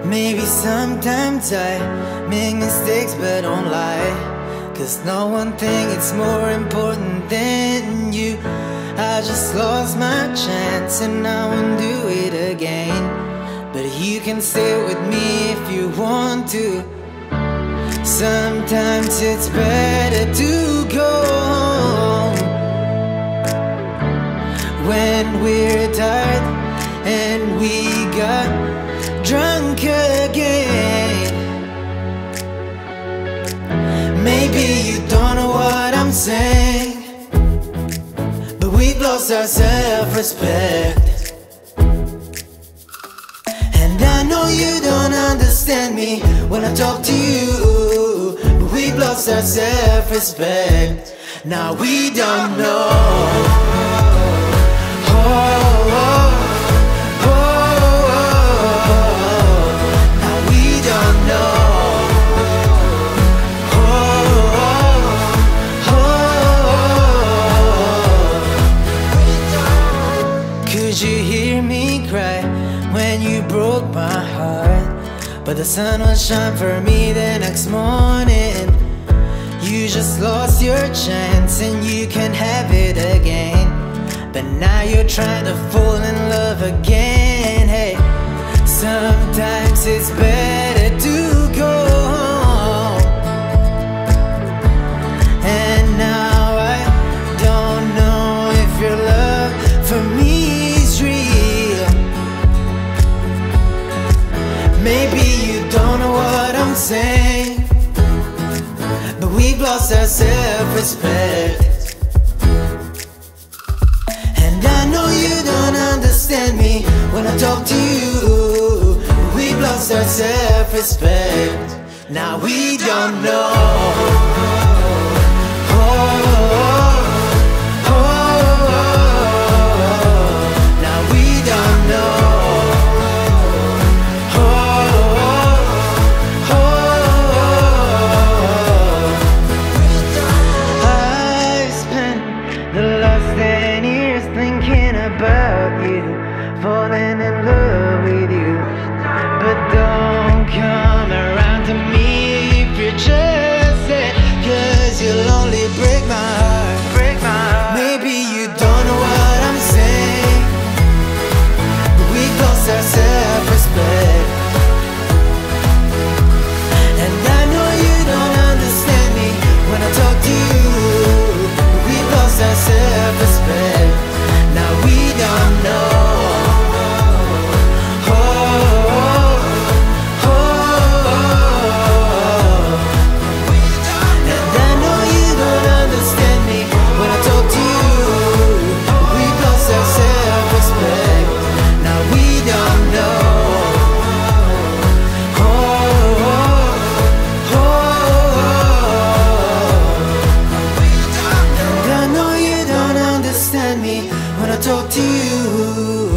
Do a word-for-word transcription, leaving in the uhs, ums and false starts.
Maybe sometimes I make mistakes but don't lie, 'cause no one thing it's more important than you. I just lost my chance and I won't do it again. But you can stay with me if you want to. Sometimes it's better to go home when we're tired and we got drunk again. Maybe you don't know what I'm saying, but we've lost our self-respect. And I know you don't understand me when I talk to you, but we've lost our self-respect. Now we don't know. Oh, oh. Could you hear me cry when you broke my heart? But the sun will shine for me the next morning. You just lost your chance and you can have it again. But now you're trying to fall in love again. Hey, sometimes it's better to go home. And now I don't know if your love for me is real. Maybe you don't know what I'm saying, but we've lost our self-respect. And I know you don't understand me when I talk to you, but we've lost our self-respect. Now we don't know. Oh, oh, oh, oh. Now we don't know. About you, falling in love with you, but don't come around to me if you're just sad, 'cause you'll only break my heart, break my heart. Maybe you don't know what I'm saying, but we've lost our self-respect. And I know you don't understand me when I talk to you, but we've lost our self-respect. Now we don't know. Oh, oh, oh. And I know you don't understand me when I talk to you. We've lost our self-respect. Now we don't know. Oh, oh, oh. And I know you don't understand me when I talk to you.